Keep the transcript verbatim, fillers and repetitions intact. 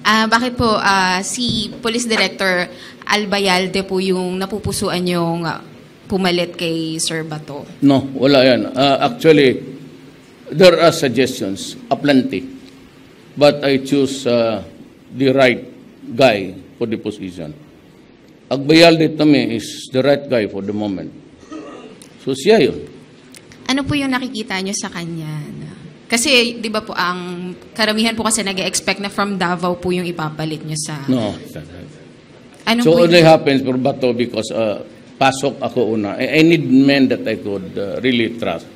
Ah, bakit po ah, si Police Director Albayalde po yung napupusuan yung ah, pumalit kay Sir Bato? No, wala yan. Uh, actually, there are suggestions, aplenty. But I choose uh, the right guy for the position. Albayalde to me is the right guy for the moment. So siya yun. Ano po yung nakikita nyo sa kanya? Kasi, di ba po, ang karamihan po kasi nag-expect na from Davao po yung ipapalit nyo sa... No. Ano So po only yung... happens for Bato because uh, pasok ako una. I, I need men that I could uh, really trust.